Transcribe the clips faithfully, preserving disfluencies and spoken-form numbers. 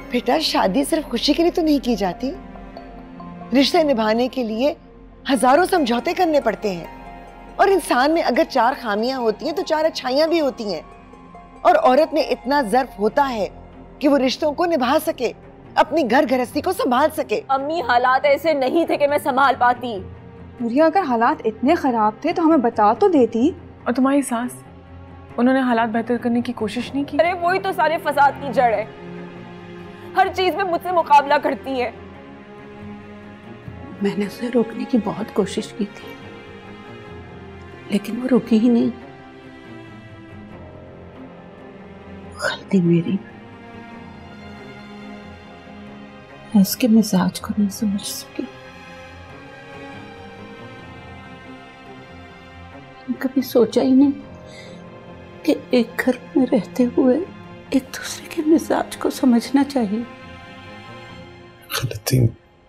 बेटा शादी सिर्फ खुशी के लिए तो नहीं की जाती। रिश्ते निभाने के लिए हजारों समझौते करने पड़ते हैं। और इंसान में अगर चार खामियां होती हैं तो चार अच्छाइयां भी होती हैं। और औरत में इतना ज़र्फ होता है कि वो रिश्तों को निभा सके, अपनी घर गृहस्थी को संभाल सके। अम्मी हालात ऐसे नहीं थे कि मैं संभाल पाती। हुरिया अगर हालात इतने खराब थे तो हमें बता तो देती। और तुम्हारी सास, उन्होंने हालात बेहतर करने की कोशिश नहीं की? अरे वही तो सारे फसाद की जड़ है, हर चीज में मुझसे मुकाबला करती है। मैंने उसे रोकने की बहुत कोशिश की थी, लेकिन वो रुकी ही नहीं। गलती मेरी, मैं उसके मिजाज को नहीं समझ सकी। कभी सोचा ही नहीं कि एक घर में रहते हुए एक दूसरे के मिजाज को समझना चाहिए। गलती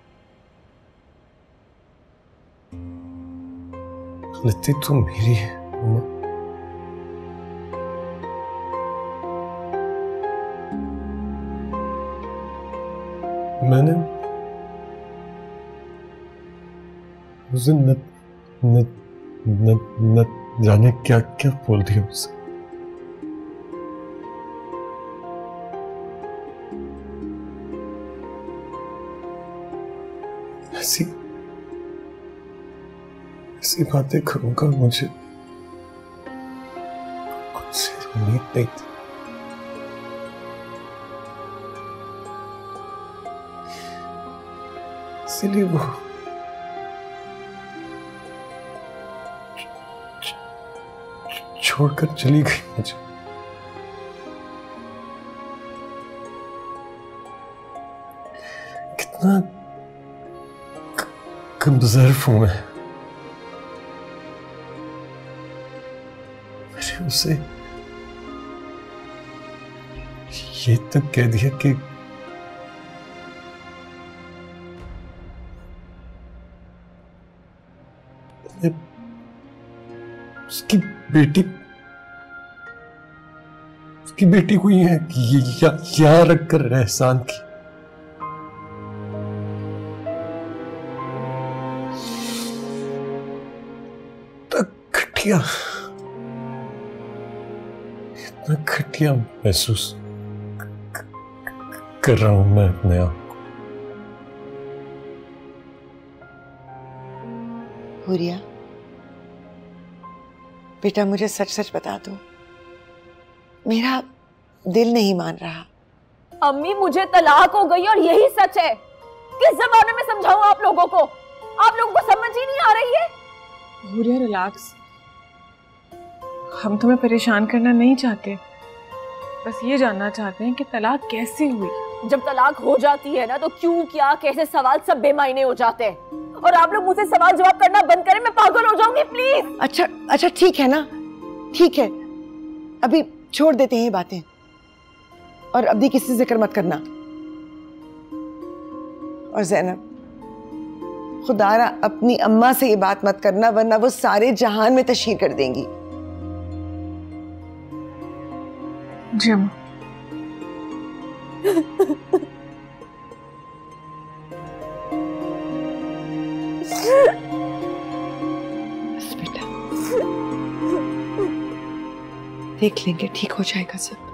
गलती तो मेरी है। मैंने उसे न न न न जाने क्या क्या बोल दिया उसे। ऐसी ऐसी बातें करूंगा, मुझे कुछ से उम्मीद नहीं थी। इसीलिए वो छोड़कर चली गई मुझे। कितना कमजोर हूं मैं। मैंने उसे ये तक कह दिया कि उसकी बेटी उसकी बेटी हुई है या, या रख कर एहसान की। घटिया इतना घटिया महसूस कर रहा हूं मैं अपने आप को। हुरिया बेटा, मुझे सच सच बता दो, मेरा दिल नहीं मान रहा। अम्मी मुझे तलाक हो गई और यही सच है। किस जमाने में समझाऊं आप लोगों को? आप लोगों को समझ ही नहीं आ रही है। हुरिया रिलैक्स, हम तुम्हें परेशान करना नहीं चाहते, बस ये जानना चाहते हैं कि तलाक कैसे हुई। जब तलाक हो जाती है ना तो क्यों, क्या, कैसे सवाल सब बेमायने हो जाते हैं। और आप लोग मुझसे सवाल जवाब करना बंद करें, मैं पागल हो जाऊंगी प्लीज। अच्छा अच्छा ठीक है ना, ठीक है, अभी छोड़ देते हैं ये बातें और अभी किसी से जिक्र मत करना। और ज़ैनब, खुदारा अपनी अम्मा से ये बात मत करना, वरना वो सारे जहान में तशहीर कर देंगी। जी अम्मा। बस बेटा, देख लेंगे, ठीक हो जाएगा सब।